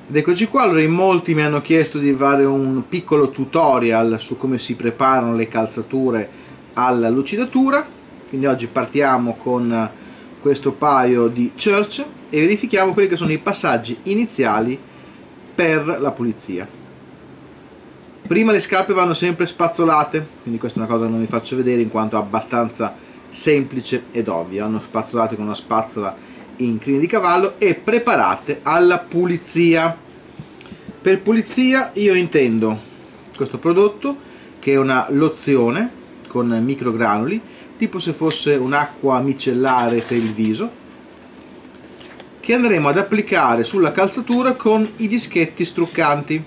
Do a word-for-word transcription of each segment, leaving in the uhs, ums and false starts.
Ed eccoci qua. Allora, in molti mi hanno chiesto di fare un piccolo tutorial su come si preparano le calzature alla lucidatura, quindi oggi partiamo con questo paio di Church e verifichiamo quelli che sono i passaggi iniziali per la pulizia. Prima le scarpe vanno sempre spazzolate, quindi questa è una cosa che non vi faccio vedere in quanto è abbastanza semplice ed ovvia. Vanno spazzolate con una spazzola in crine di cavallo e preparate alla pulizia. Per pulizia io intendo questo prodotto, che è una lozione con microgranuli, tipo se fosse un'acqua micellare per il viso, che andremo ad applicare sulla calzatura con i dischetti struccanti.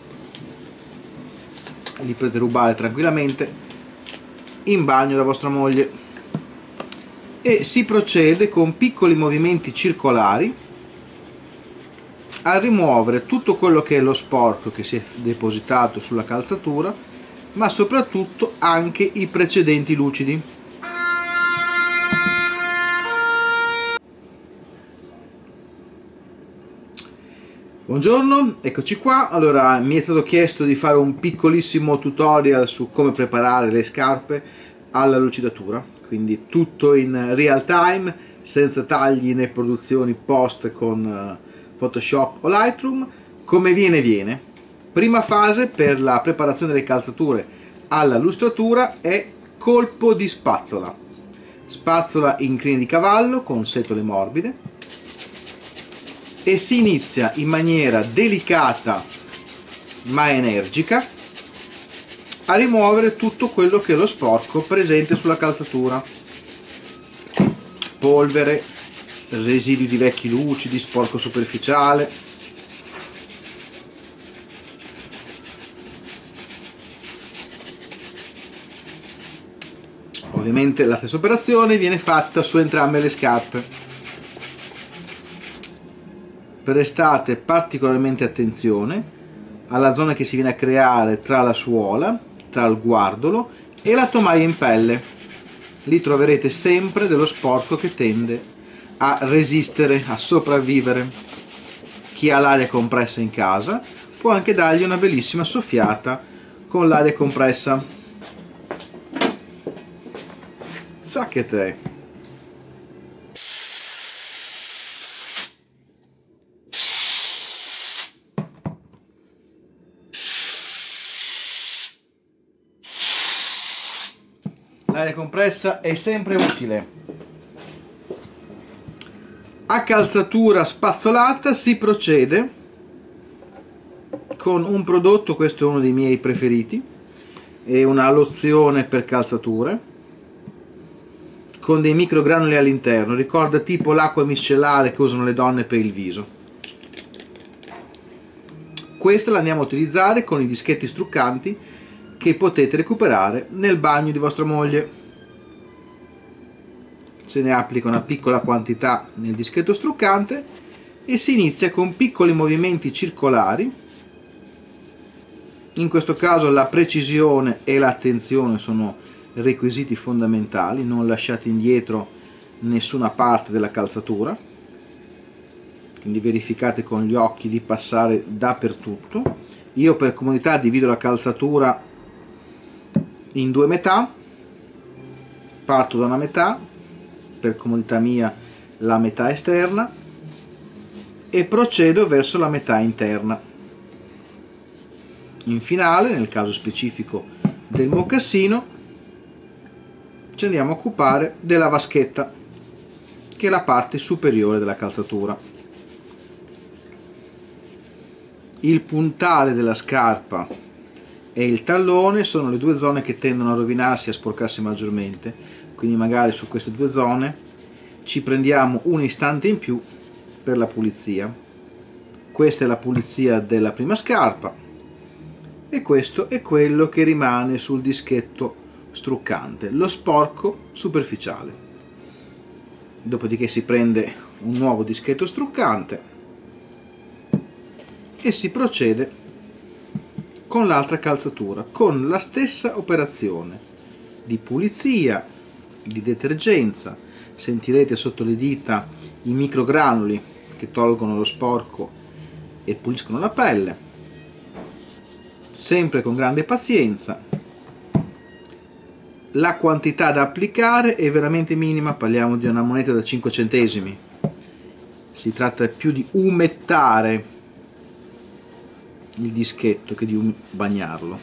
Li potete rubare tranquillamente in bagno da vostra moglie. E si procede con piccoli movimenti circolari a rimuovere tutto quello che è lo sporco che si è depositato sulla calzatura, ma soprattutto anche i precedenti lucidi. Buongiorno, eccoci qua. Allora, mi è stato chiesto di fare un piccolissimo tutorial su come preparare le scarpe alla lucidatura, quindi tutto in real time, senza tagli né produzioni post con Photoshop o Lightroom. Come viene viene. Prima fase per la preparazione delle calzature alla lustratura è colpo di spazzola. Spazzola in crine di cavallo con setole morbide e si inizia in maniera delicata ma energica a rimuovere tutto quello che è lo sporco presente sulla calzatura: polvere, residui di vecchi lucidi, sporco superficiale. Ovviamente la stessa operazione viene fatta su entrambe le scarpe. Prestate particolarmente attenzione alla zona che si viene a creare tra la suola, tra il guardolo e la tomaia in pelle. Lì troverete sempre dello sporco che tende a resistere, a sopravvivere. Chi ha l'aria compressa in casa può anche dargli una bellissima soffiata con l'aria compressa. Zacchete! L'aria compressa è sempre utile. A calzatura spazzolata si procede con un prodotto, questo è uno dei miei preferiti, è una lozione per calzature con dei microgranuli all'interno, ricorda tipo l'acqua miscellare che usano le donne per il viso. Questa la andiamo a utilizzare con i dischetti struccanti che potete recuperare nel bagno di vostra moglie. Se ne applica una piccola quantità nel dischetto struccante e si inizia con piccoli movimenti circolari. In questo caso la precisione e l'attenzione sono requisiti fondamentali, non lasciate indietro nessuna parte della calzatura, quindi verificate con gli occhi di passare dappertutto. Io per comodità divido la calzatura in due metà, parto da una metà, per comodità mia la metà esterna, e procedo verso la metà interna. In finale, nel caso specifico del mocassino, ci andiamo a occupare della vaschetta, che è la parte superiore della calzatura. Il puntale della scarpa e il tallone sono le due zone che tendono a rovinarsi e a sporcarsi maggiormente, quindi magari su queste due zone ci prendiamo un istante in più per la pulizia. Questa è la pulizia della prima scarpa e questo è quello che rimane sul dischetto struccante, lo sporco superficiale. Dopodiché si prende un nuovo dischetto struccante e si procede con l'altra calzatura, con la stessa operazione di pulizia, di detergenza. Sentirete sotto le dita i microgranuli che tolgono lo sporco e puliscono la pelle, sempre con grande pazienza. La quantità da applicare è veramente minima, parliamo di una moneta da cinque centesimi. Si tratta più di umettare il dischetto che di bagnarlo.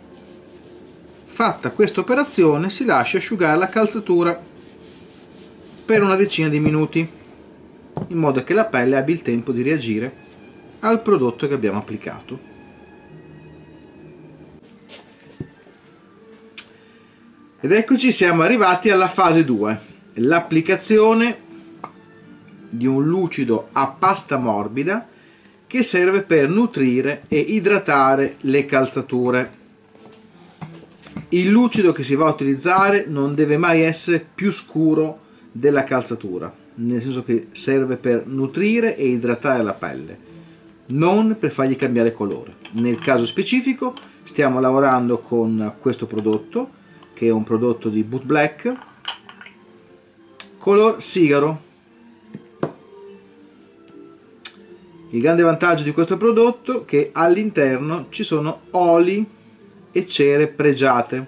Fatta questa operazione si lascia asciugare la calzatura per una decina di minuti, in modo che la pelle abbia il tempo di reagire al prodotto che abbiamo applicato. Ed eccoci, siamo arrivati alla fase due, l'applicazione di un lucido a pasta morbida che serve per nutrire e idratare le calzature. Il lucido che si va a utilizzare non deve mai essere più scuro della calzatura, nel senso che serve per nutrire e idratare la pelle, non per fargli cambiare colore. Nel caso specifico stiamo lavorando con questo prodotto, che è un prodotto di Boot Black, color sigaro. Il grande vantaggio di questo prodotto è che all'interno ci sono oli e cere pregiate,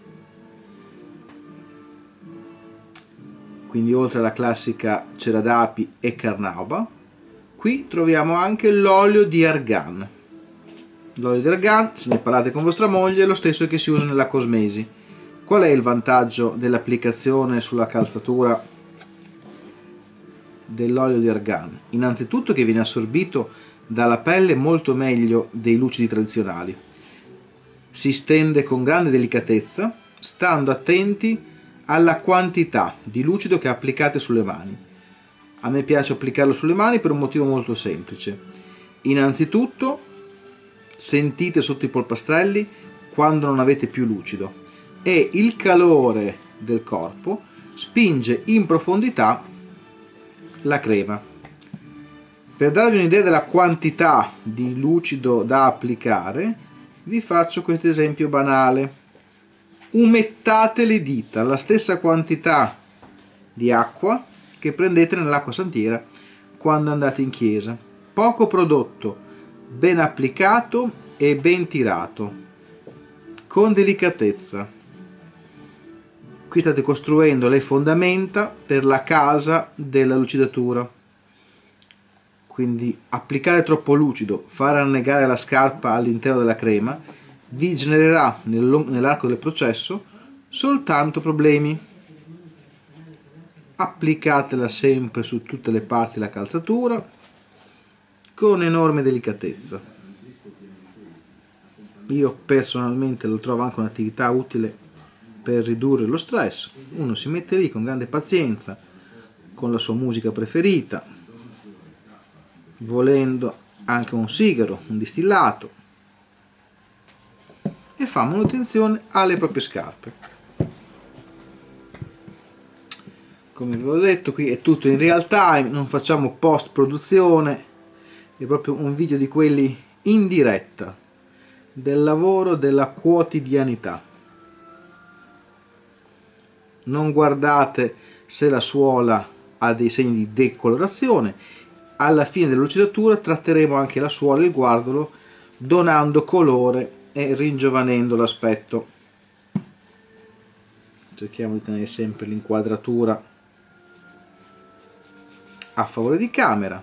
quindi oltre alla classica cera d'api e carnauba, qui troviamo anche l'olio di argan. L'olio di argan, se ne parlate con vostra moglie, è lo stesso che si usa nella cosmesi. Qual è il vantaggio dell'applicazione sulla calzatura dell'olio di argan? Innanzitutto che viene assorbito dalla pelle molto meglio dei lucidi tradizionali. Si stende con grande delicatezza, stando attenti alla quantità di lucido che applicate sulle mani. A me piace applicarlo sulle mani per un motivo molto semplice. Innanzitutto sentite sotto i polpastrelli quando non avete più lucido e il calore del corpo spinge in profondità la crema. Per darvi un'idea della quantità di lucido da applicare, vi faccio questo esempio banale. Umettate le dita, la stessa quantità di acqua che prendete nell'acqua santiera quando andate in chiesa. Poco prodotto, ben applicato e ben tirato, con delicatezza. Qui state costruendo le fondamenta per la casa della lucidatura. Quindi applicare troppo lucido, far annegare la scarpa all'interno della crema, vi genererà nell'arco del processo soltanto problemi. Applicatela sempre su tutte le parti della calzatura con enorme delicatezza. Io personalmente lo trovo anche un'attività utile per ridurre lo stress. Uno si mette lì con grande pazienza, con la sua musica preferita, volendo anche un sigaro, un distillato, e fa manutenzione alle proprie scarpe. Come vi ho detto, qui è tutto in real time, non facciamo post produzione, è proprio un video di quelli in diretta del lavoro della quotidianità. Non guardate se la suola ha dei segni di decolorazione. Alla fine della lucidatura tratteremo anche la suola e il guardolo, donando colore e ringiovanendo l'aspetto. Cerchiamo di tenere sempre l'inquadratura a favore di camera.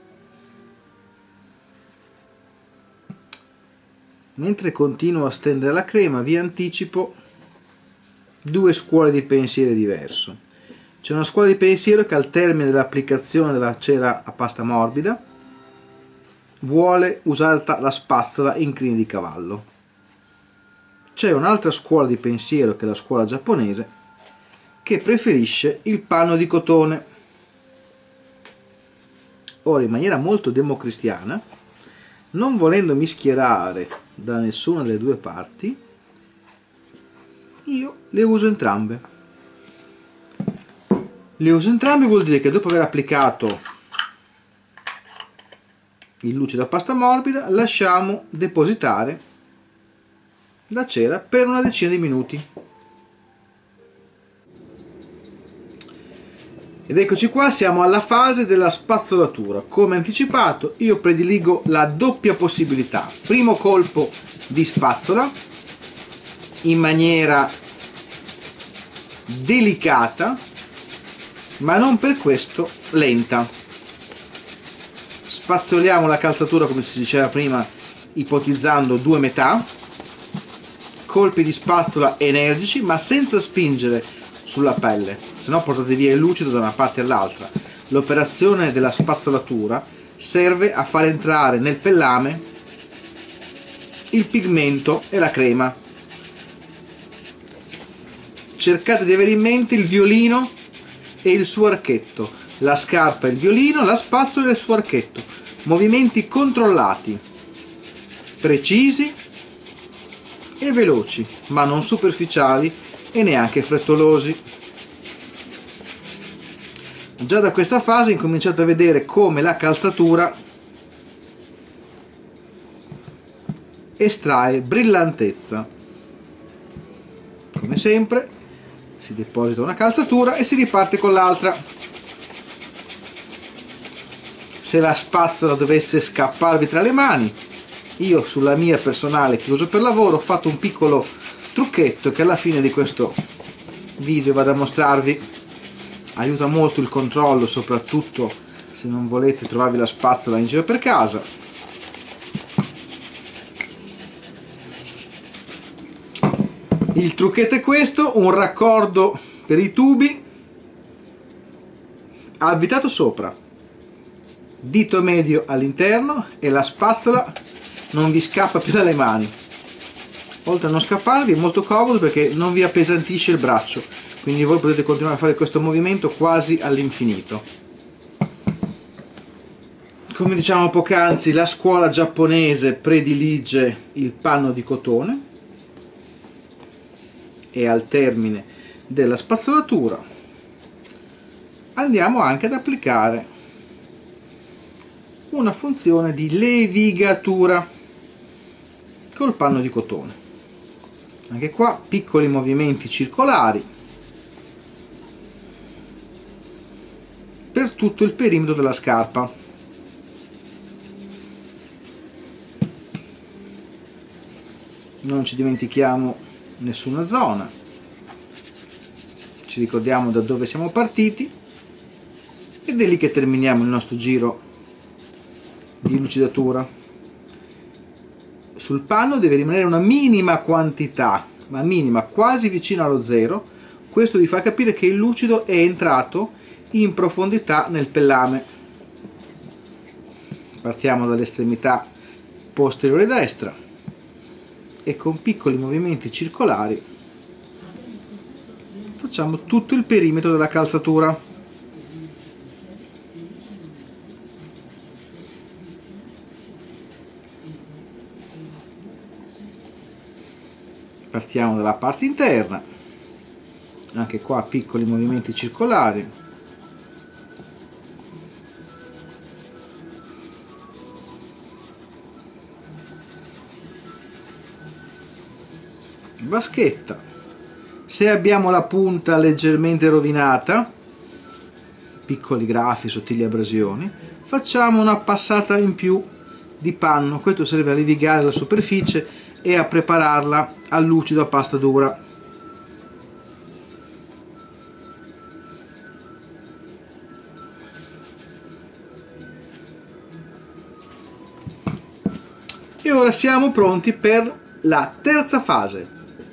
Mentre continuo a stendere la crema, vi anticipo due scuole di pensiero diverse. C'è una scuola di pensiero che al termine dell'applicazione della cera a pasta morbida vuole usare la spazzola in crini di cavallo. C'è un'altra scuola di pensiero, che è la scuola giapponese, che preferisce il panno di cotone. Ora, in maniera molto democristiana, non volendomi schierare da nessuna delle due parti, io le uso entrambe. Le uso entrambe vuol dire che dopo aver applicato il lucido a pasta morbida lasciamo depositare la cera per una decina di minuti. Ed eccoci qua, siamo alla fase della spazzolatura. Come anticipato, io prediligo la doppia possibilità. Primo colpo di spazzola in maniera delicata, ma non per questo lenta. Spazzoliamo la calzatura, come si diceva prima, ipotizzando due metà, colpi di spazzola energici ma senza spingere sulla pelle, se no portate via il lucido da una parte all'altra. L'operazione della spazzolatura serve a far entrare nel pellame il pigmento e la crema. Cercate di avere in mente il violino e il suo archetto, la scarpa e il violino, la spazzola e il suo archetto. Movimenti controllati, precisi e veloci, ma non superficiali e neanche frettolosi. Già da questa fase incominciate a vedere come la calzatura estrae brillantezza. Come sempre si deposita una calzatura e si riparte con l'altra. Se la spazzola dovesse scapparvi tra le mani, io sulla mia personale che uso per lavoro ho fatto un piccolo trucchetto che alla fine di questo video vado a mostrarvi. Aiuta molto il controllo, soprattutto se non volete trovarvi la spazzola in giro per casa. Il trucchetto è questo: un raccordo per i tubi avvitato sopra, dito medio all'interno, e la spazzola non vi scappa più dalle mani. Oltre a non scapparvi è molto comodo perché non vi appesantisce il braccio, quindi voi potete continuare a fare questo movimento quasi all'infinito. Come diciamo poc'anzi, la scuola giapponese predilige il panno di cotone e al termine della spazzolatura andiamo anche ad applicare una funzione di levigatura col panno di cotone. Anche qua piccoli movimenti circolari per tutto il perimetro della scarpa. Non ci dimentichiamo nessuna zona, ci ricordiamo da dove siamo partiti ed è lì che terminiamo il nostro giro di lucidatura. Sul panno deve rimanere una minima quantità, ma minima, quasi vicino allo zero. Questo vi fa capire che il lucido è entrato in profondità nel pellame. Partiamo dall'estremità posteriore destra e con piccoli movimenti circolari facciamo tutto il perimetro della calzatura. Partiamo dalla parte interna, anche qua piccoli movimenti circolari. Vaschetta, se abbiamo la punta leggermente rovinata, piccoli grafi, sottili abrasioni, facciamo una passata in più di panno. Questo serve a levigare la superficie e a prepararla al lucido a pasta dura. E ora siamo pronti per la terza fase.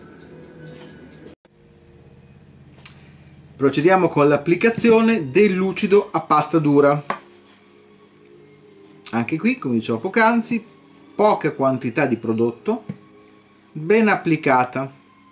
Procediamo con l'applicazione del lucido a pasta dura. Anche qui, come dicevo poc'anzi, poca quantità di prodotto, ben applicata.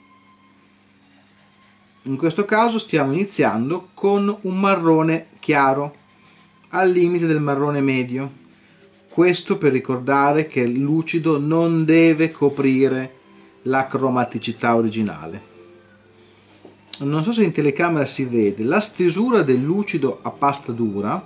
In questo caso stiamo iniziando con un marrone chiaro, al limite del marrone medio. Questo per ricordare che il lucido non deve coprire la cromaticità originale. Non so se in telecamera si vede, la stesura del lucido a pasta dura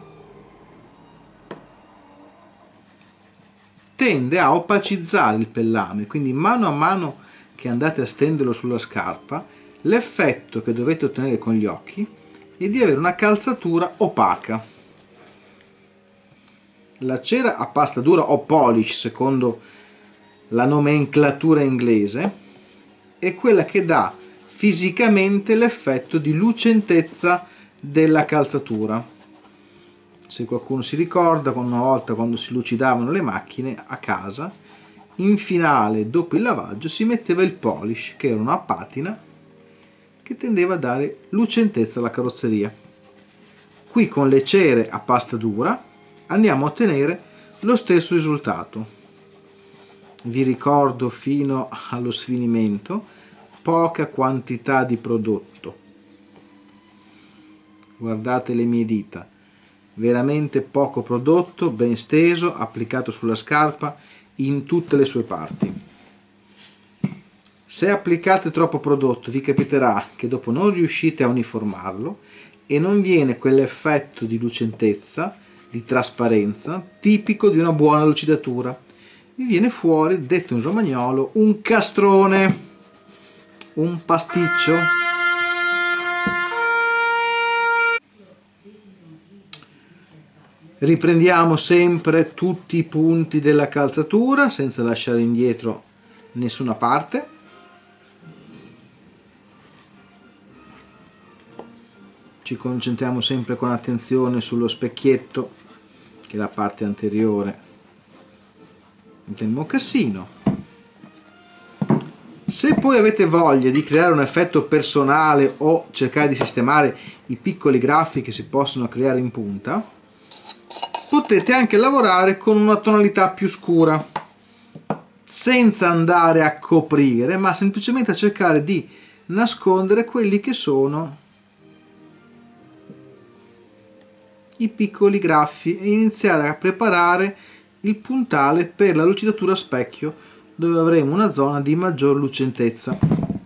tende a opacizzare il pellame, quindi mano a mano che andate a stenderlo sulla scarpa, l'effetto che dovete ottenere con gli occhi e di avere una calzatura opaca. La cera a pasta dura o polish, secondo la nomenclatura inglese, è quella che dà fisicamente l'effetto di lucentezza della calzatura. Se qualcuno si ricorda, una volta quando si lucidavano le macchine a casa, in finale, dopo il lavaggio, si metteva il polish, che era una patina che tendeva a dare lucentezza alla carrozzeria. Qui con le cere a pasta dura andiamo a ottenere lo stesso risultato. Vi ricordo fino allo sfinimento: poca quantità di prodotto. Guardate le mie dita, veramente poco prodotto, ben steso, applicato sulla scarpa in tutte le sue parti. Se applicate troppo prodotto vi capiterà che dopo non riuscite a uniformarlo e non viene quell'effetto di lucentezza, di trasparenza tipico di una buona lucidatura. Vi viene fuori, detto in romagnolo, un castrone, un pasticcio. Riprendiamo sempre tutti i punti della calzatura senza lasciare indietro nessuna parte. Ci concentriamo sempre con attenzione sullo specchietto, che è la parte anteriore del mocassino. Se poi avete voglia di creare un effetto personale o cercare di sistemare i piccoli graffi che si possono creare in punta, potete anche lavorare con una tonalità più scura, senza andare a coprire, ma semplicemente a cercare di nascondere quelli che sono i piccoli graffi e iniziare a preparare il puntale per la lucidatura a specchio, dove avremo una zona di maggior lucentezza.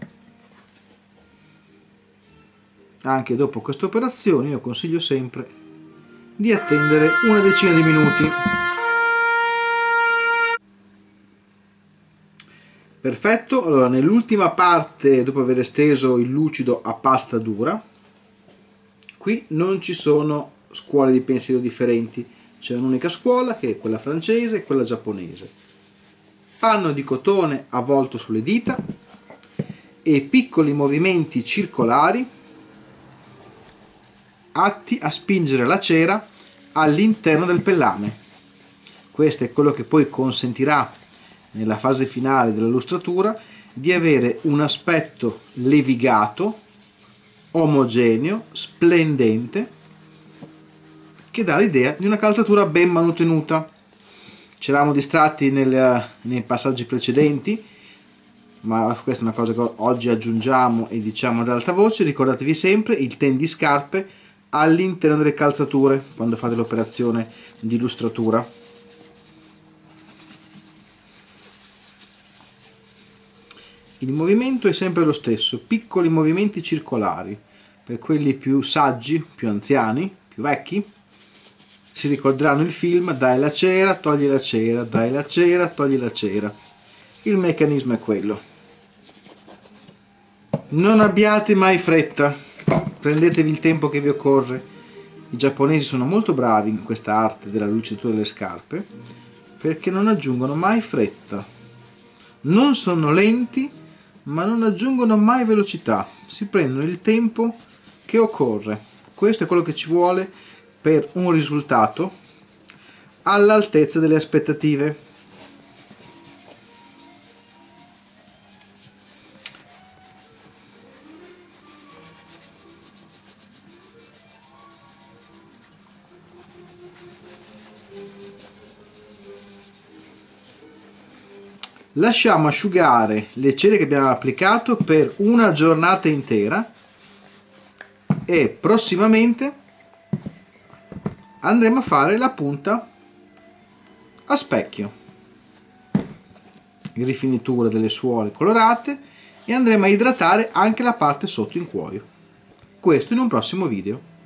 Anche dopo queste operazioni io consiglio sempre di attendere una decina di minuti. Perfetto, allora nell'ultima parte, dopo aver esteso il lucido a pasta dura, qui non ci sono scuole di pensiero differenti, c'è un'unica scuola che è quella francese e quella giapponese. Panno di cotone avvolto sulle dita e piccoli movimenti circolari atti a spingere la cera all'interno del pellame. Questo è quello che poi consentirà nella fase finale della lustratura di avere un aspetto levigato, omogeneo, splendente, che dà l'idea di una calzatura ben manutenuta. Ci eravamo distratti nel, nei passaggi precedenti, ma questa è una cosa che oggi aggiungiamo e diciamo ad alta voce. Ricordatevi sempre il tendiscarpe all'interno delle calzature quando fate l'operazione di lustratura. Il movimento è sempre lo stesso, piccoli movimenti circolari. Per quelli più saggi, più anziani, più vecchi, si ricorderanno il film dai la cera, togli la cera, dai la cera, togli la cera. Il meccanismo è quello. Non abbiate mai fretta, prendetevi il tempo che vi occorre. I giapponesi sono molto bravi in questa arte della lucidatura delle scarpe perché non aggiungono mai fretta. Non sono lenti, ma non aggiungono mai velocità. Si prendono il tempo che occorre. Questo è quello che ci vuole per un risultato all'altezza delle aspettative. Lasciamo asciugare le cere che abbiamo applicato per una giornata intera e prossimamente andremo a fare la punta a specchio, rifinitura delle suole colorate, e andremo a idratare anche la parte sotto in cuoio. Questo in un prossimo video.